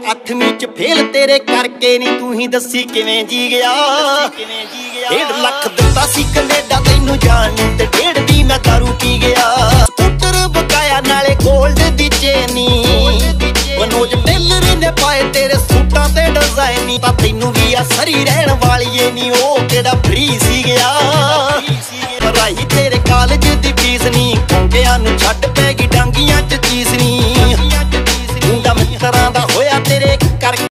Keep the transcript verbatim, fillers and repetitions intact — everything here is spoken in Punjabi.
ਅੱਠਵੀਂ ਚ ਫੇਲ ਤੇਰੇ ਕਰਕੇ ਨੀ ਤੂੰ ਹੀ ਦੱਸੀ ਕਿਵੇਂ ਜੀ ਗਿਆ। ਡੇਢ ਲੱਖ ਦਿੱਤਾ ਸੀ ਕੈਨੇਡਾ ਤੈਨੂੰ ਜਾਣ ਨੂੰ ਤੇ ਡੇਢ ਦੀ ਮੈਂ ਦਾਰੂ ਪੀ ਗਿਆ। ਸਕੂਟਰ ਬਕਾਇਆ ਨਾਲੇ ਗੋਲਡ ਦੀ ਚੇਨੀ ਮਨੋਜ ਟੇਲਰ ਨੇ ਪਾਏ ਤੇਰੇ ਸੂਟਾਂ ਤੇ ਡਿਜ਼ਾਈਨ ਤਾਂ ਤੈਨੂੰ ਵੀ ਆ ਸਰੀ ਰਹਿਣ ਵਾਲੀਏ ਨੀ ਉਹ ਕਿਹੜਾ ਫਰੀ ਸੀ ਗਿਆ। ਪੜਾਈ ਤੇਰੇ ਕਾਲਜ ਦੀ ਫੀਸ ਨੀ ਕੰਗਿਆਂ ਨੂੰ ਛੱਡ